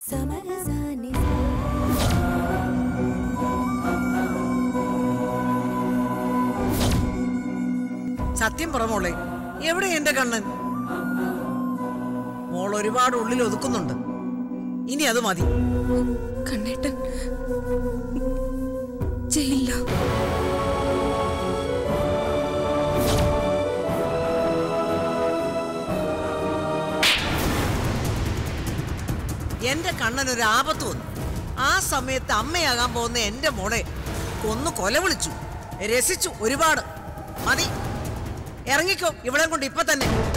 സത്യം പറ മോളെ, എവിടെ എന്റെ കണ്ണൻ? മോൾ ഒരുപാട് ഉള്ളിൽ ഒതുക്കുന്നുണ്ട്. ഇനി അത് മതി. കണ്ണേട്ടൻ ചെയ്യില്ല. എന്റെ കണ്ണനൊരു ആപത്ത് വന്നു. ആ സമയത്ത് അമ്മയാകാൻ പോകുന്ന എന്റെ മോളെ കൊന്നു കൊല വിളിച്ചു, രസിച്ചു ഒരുപാട്. മതി, ഇറങ്ങിക്കോ ഇവിടെ കൊണ്ട് ഇപ്പൊ തന്നെ.